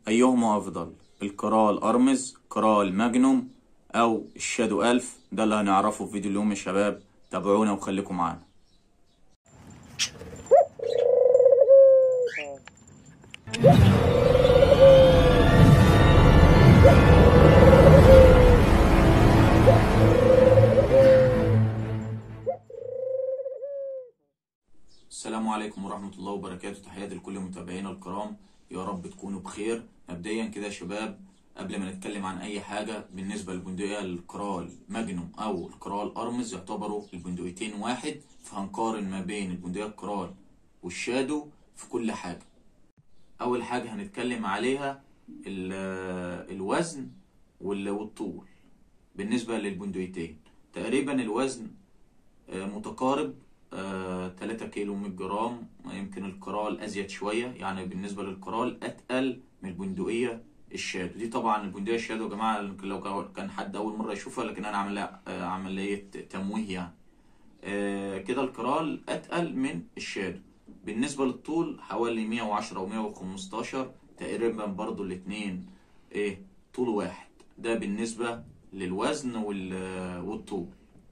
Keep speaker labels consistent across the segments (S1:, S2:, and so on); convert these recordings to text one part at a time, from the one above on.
S1: أيهما أفضل؟ الكرال أرمز، كرال ماجنوم، أو الشادو ألف؟ ده اللي هنعرفه في فيديو اليوم يا شباب. تابعونا وخليكم معانا. السلام عليكم ورحمة الله وبركاته. تحياتي لكل متابعينا الكرام، يا رب تكونوا بخير. مبدئيا كده يا شباب، قبل ما نتكلم عن أي حاجة، بالنسبة للبندقية الكرال ماجنوم أو الكرال أرمز يعتبروا البندقيتين واحد، فهنقارن ما بين البندقية الكرال والشادو في كل حاجة. أول حاجة هنتكلم عليها الوزن والطول. بالنسبة للبندقيتين تقريبا الوزن متقارب، 3 كيلو 100 جرام. يمكن الكرال أزيد شوية، يعني بالنسبة للكرال أتقل من البندقية الشادو. دي طبعا البندقية الشادو يا جماعة لو كان حد أول مرة يشوفها، لكن أنا عاملها عملية تمويه يعني. كده الكرال أتقل من الشادو. بالنسبة للطول حوالي 110 و 115 تقريبا، برضو الاتنين طول واحد. ده بالنسبة للوزن والطول.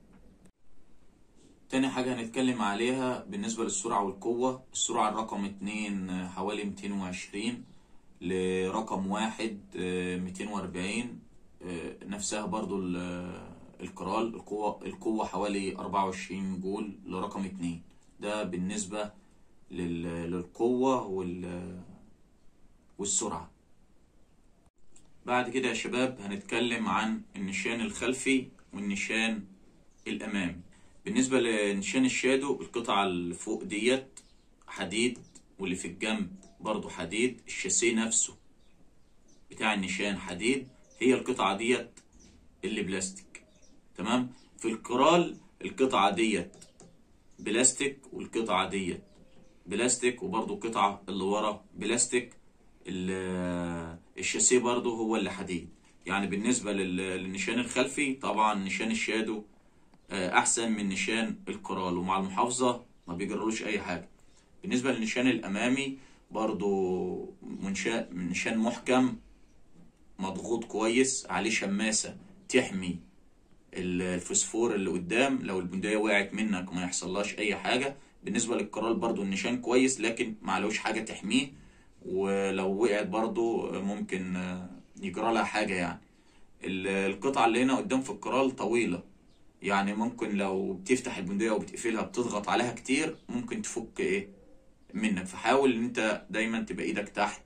S1: تاني حاجة هنتكلم عليها بالنسبة للسرعة والقوة. السرعة الرقم 2 حوالي 220، لرقم 1 240. نفسها برضو الكرال. القوة حوالي 24 جول لرقم 2. ده بالنسبة للقوة والسرعة. بعد كده يا شباب هنتكلم عن النشان الخلفي والنشان الأمامي. بالنسبة لنشان الشادو، القطعة اللي فوق ديت حديد، واللي في الجنب برضو حديد. الشاسيه نفسه بتاع النشان حديد، هي القطعة ديت اللي بلاستيك. تمام. في الكرال القطعة ديت بلاستيك، والقطعة ديت بلاستيك، وبرضو القطعة اللي ورا بلاستيك. الشاسيه برضو هو اللي حديد. يعني بالنسبة للنشان الخلفي طبعا نشان الشادو احسن من نشان الكرال، ومع المحافظة ما بيجرلوش اي حاجة. بالنسبة للنشان الامامي برضو نشان محكم، مضغوط كويس، عليه شماسة تحمي الفسفور اللي قدام، لو البندقية وقعت منك ما يحصلهاش اي حاجة. بالنسبة للكرال برضو النشان كويس، لكن معلوش حاجة تحميه، ولو وقعت برضو ممكن يجرى لها حاجة يعني. القطعة اللي هنا قدام في الكرال طويلة، يعني ممكن لو بتفتح البندقية وبتقفلها بتضغط عليها كتير ممكن تفك منك. فحاول ان انت دايما تبقى ايدك تحت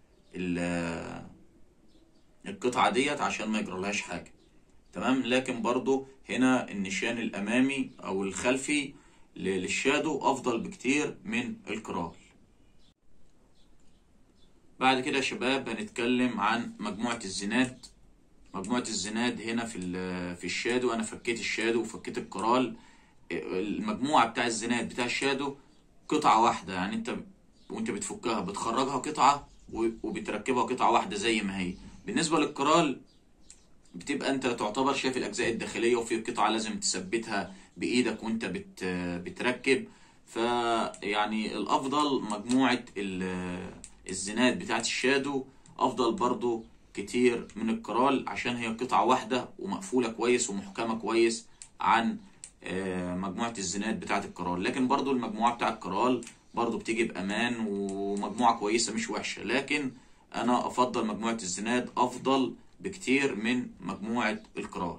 S1: القطعة ديت عشان ما يجرالهاش حاجة. تمام. لكن برضو هنا النشان الامامي او الخلفي للشادو افضل بكتير من الكرال. بعد كده يا شباب هنتكلم عن مجموعة الزناد. مجموعة الزناد هنا في الشادو، انا فكيت الشادو وفكيت الكرال. المجموعة بتاع الزناد بتاع الشادو قطعة واحدة، يعني انت وانت بتفكها بتخرجها قطعة وبتركبها قطعة واحدة زي ما هي. بالنسبة للكرال بتبقى انت تعتبر شايف الاجزاء الداخلية، وفي قطعة لازم تثبتها بايدك وانت بتركب. فيعني الافضل مجموعة الزناد بتاعت الشادو افضل برضو كتير من الكرال، عشان هي قطعة واحدة ومقفولة كويس ومحكمة كويس عن مجموعة الزناد بتاعت الكرال. لكن برضو المجموعة بتاعت الكرال برضو بتيجي بأمان ومجموعة كويسة مش وحشة، لكن أنا أفضل مجموعة الزناد أفضل بكتير من مجموعة الكرال.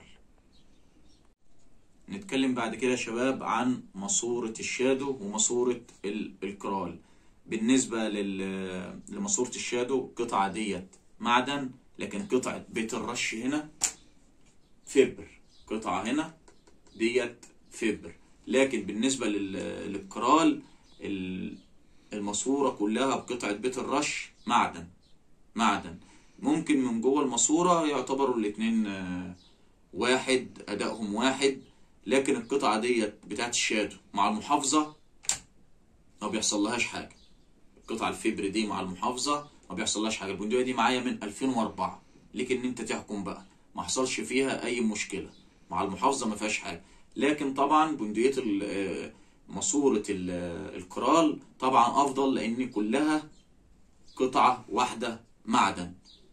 S1: نتكلم بعد كده يا شباب عن ماسورة الشادو وماسورة الكرال. بالنسبة لماسورة الشادو القطعة ديت معدن، لكن قطعة بيت الرش هنا فبر. قطعة هنا ديت فبر. لكن بالنسبة للكرال الماسورة كلها بقطعة بيت الرش معدن. ممكن من جوه الماسورة يعتبروا الاتنين واحد، أدائهم واحد. لكن القطعة ديت بتاعت الشادو مع المحافظة ما بيحصلهاش حاجة. القطعة الفبر دي مع المحافظة ما بيحصلهاش حاجة. البندقية دي معايا من 2004، لكن انت تحكم بقى، ما حصلش فيها أي مشكلة. مع المحافظة ما فيهاش حاجة. لكن طبعا بندقية ماسورة الكرال طبعا أفضل، لأن كلها قطعة واحدة معدن.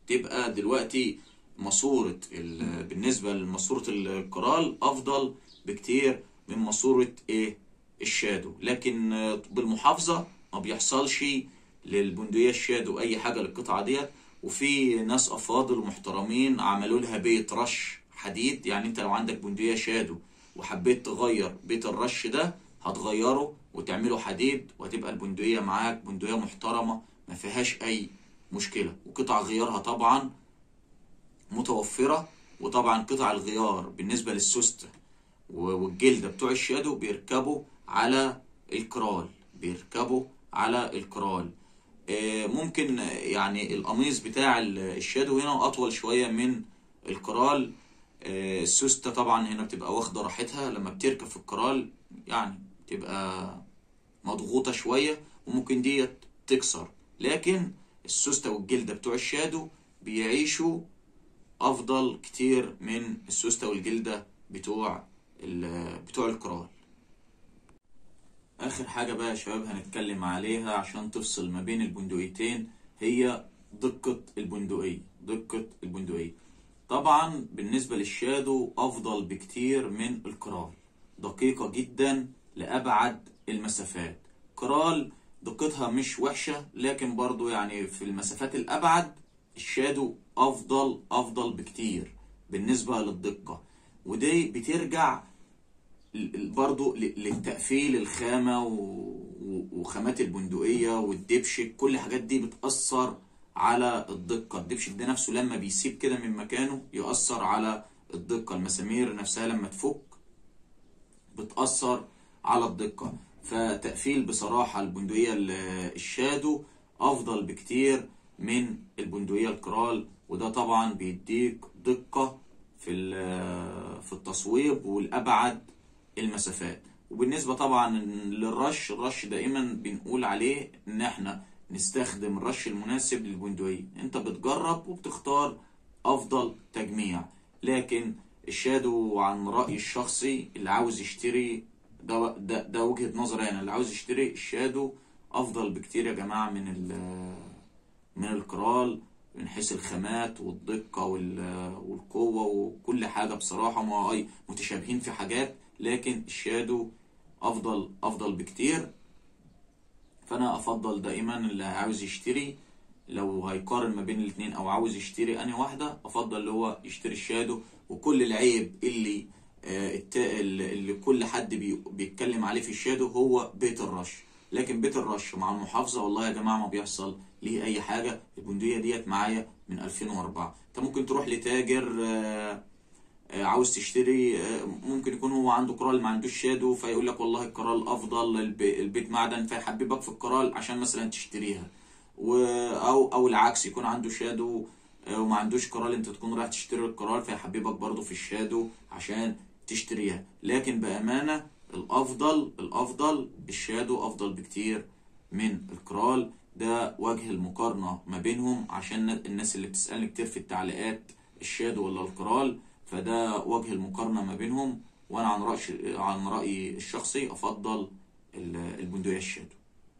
S1: تبقى دلوقتي ماسورة بالنسبة لماسورة الكرال افضل بكتير من ماسورة ايه الشادو. لكن بالمحافظة ما بيحصلش للبندقية الشادو اي حاجة للقطعة ديت. وفي ناس افاضل محترمين عملوا لها بيت رش حديد. يعني انت لو عندك بندقية شادو وحبيت تغير بيت الرش ده هتغيره وتعمله حديد، وهتبقى البندقية معاك بندقية محترمة ما فيهاش اي مشكلة. وقطع غيارها طبعا متوفرة. وطبعا قطع الغيار بالنسبة للسوستة والجلدة بتوع الشادو بيركبوا على الكرال، بيركبوا على الكرال. ممكن يعني القميص بتاع الشادو هنا اطول شوية من الكرال. السوستة طبعا هنا بتبقى واخدة راحتها لما بتركب في الكرال، يعني بتبقى مضغوطة شوية وممكن دي تكسر. لكن السوستة والجلدة بتوع الشادو بيعيشوا افضل كتير من السوستة والجلدة بتوع الكرال. اخر حاجة بقى يا شباب هنتكلم عليها عشان تفصل ما بين البندقيتين هي دقة البندقية. دقة البندقية طبعا بالنسبة للشادو افضل بكتير من الكرال، دقيقة جدا لابعد المسافات. كرال دقتها مش وحشة، لكن برضو يعني في المسافات الابعد الشادو افضل بكتير بالنسبة للدقة. ودي بترجع برضو للتقفيل الخامة وخامات البندقية والدبشك. كل الحاجات دي بتأثر على الدقة. الدبشك ده نفسه لما بيسيب كده من مكانه يأثر على الدقة. المسامير نفسها لما تفك بتأثر على الدقة. فتقفيل بصراحة البندقية الشادو أفضل بكتير من البندقية الكرال. وده طبعا بيديك دقة في التصويب والأبعد المسافات. وبالنسبة طبعا للرش، الرش دائما بنقول عليه ان احنا نستخدم الرش المناسب للبندقية. انت بتجرب وبتختار افضل تجميع. لكن الشادو عن رأيي الشخصي اللي عاوز يشتري ده وجهة نظري انا، اللي عاوز يشتري الشادو افضل بكتير يا جماعة من الكرال من حيث الخامات والدقة والقوة وكل حاجة. بصراحة ما متشابهين في حاجات، لكن الشادو افضل بكتير. فانا افضل دائما اللي عاوز يشتري لو هيقارن ما بين الاثنين او عاوز يشتري انهي واحدة، افضل اللي هو يشتري الشادو. وكل العيب اللي كل حد بيتكلم عليه في الشادو هو بيت الرش. لكن بيت الرش مع المحافظة والله يا جماعة ما بيحصل ليه اي حاجة. البندقية ديت معايا من 2004. انت ممكن تروح لتاجر عاوز تشتري، ممكن يكون هو عنده كرال ما عندوش شادو، فيقول لك والله الكرال افضل، البيت معدن، فيحببك في الكرال عشان مثلا تشتريها. او العكس، يكون عنده شادو وما عندوش كرال، انت تكون رايح تشتري الكرال فيحببك برضو في الشادو عشان تشتريها. لكن بأمانة الافضل الشادو افضل بكتير من الكرال. ده وجه المقارنة ما بينهم عشان الناس اللي بتسألني كتير في التعليقات الشادو ولا الكرال، فده وجه المقارنة ما بينهم. وانا عن رأيي الشخصي افضل البندقية الشادو.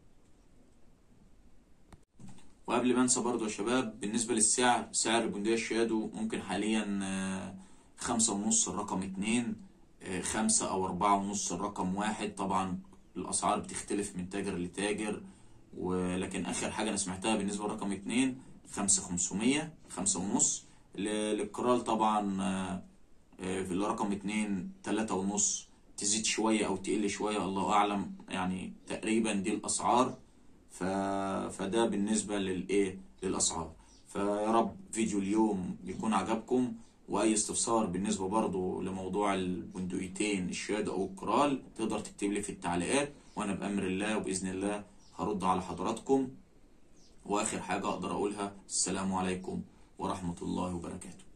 S1: وقبل ما انسى برضو يا شباب، بالنسبة للسعر، سعر البندقية الشادو ممكن حاليا 5.5 الرقم 2، 5 أو 4.5 الرقم 1. طبعا الأسعار بتختلف من تاجر لتاجر، ولكن آخر حاجة أنا سمعتها بالنسبة لرقم 2 5,500، 5.5. للكرال طبعا في الرقم 2 3.5، تزيد شوية أو تقل شوية الله أعلم، يعني تقريبا دي الأسعار. فده بالنسبة للأسعار. فيا رب فيديو اليوم يكون عجبكم. واي استفسار بالنسبة برضو لموضوع البندقيتين الشادو او الكرال تقدر تكتب لي في التعليقات، وانا بأمر الله وبإذن الله هرد على حضراتكم. واخر حاجة اقدر اقولها، السلام عليكم ورحمة الله وبركاته.